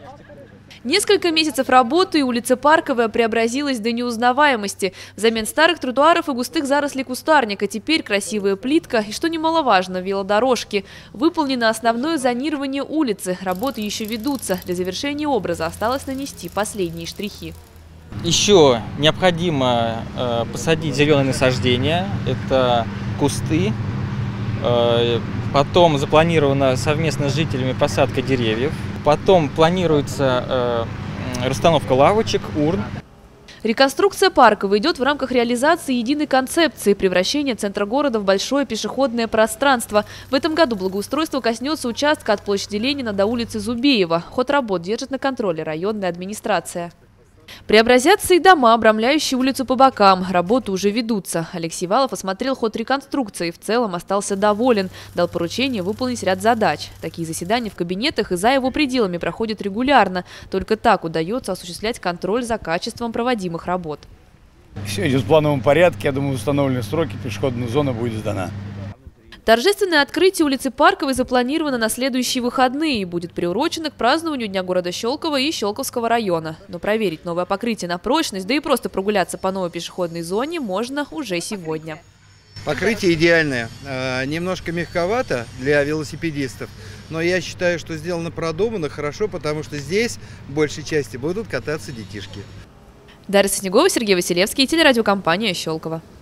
Несколько месяцев работы, и улица Парковая преобразилась до неузнаваемости. Взамен старых тротуаров и густых зарослей кустарника теперь красивая плитка и, что немаловажно, велодорожки. Выполнено основное зонирование улицы. Работы еще ведутся. Для завершения образа осталось нанести последние штрихи. Еще необходимо посадить зеленые насаждения. Это кусты. Потом запланирована совместно с жителями посадка деревьев. Потом планируется расстановка лавочек, урн. Реконструкция Парковой идет в рамках реализации единой концепции превращения центра города в большое пешеходное пространство. В этом году благоустройство коснется участка от площади Ленина до улицы Зубеева. Ход работ держит на контроле районная администрация. Преобразятся и дома, обрамляющие улицу по бокам. Работы уже ведутся. Алексей Валов осмотрел ход реконструкции и в целом остался доволен. Дал поручение выполнить ряд задач. Такие заседания в кабинетах и за его пределами проходят регулярно. Только так удается осуществлять контроль за качеством проводимых работ. Все идет в плановом порядке. Я думаю, в установленные сроки пешеходная зона будет сдана. Торжественное открытие улицы Парковой запланировано на следующие выходные и будет приурочено к празднованию Дня города Щелково и Щелковского района. Но проверить новое покрытие на прочность, да и просто прогуляться по новой пешеходной зоне можно уже сегодня. Покрытие идеальное, немножко мягковато для велосипедистов, но я считаю, что сделано продуманно, хорошо, потому что здесь в большей части будут кататься детишки. Дарья Снегова, Сергей Василевский, телерадиокомпания «Щелково».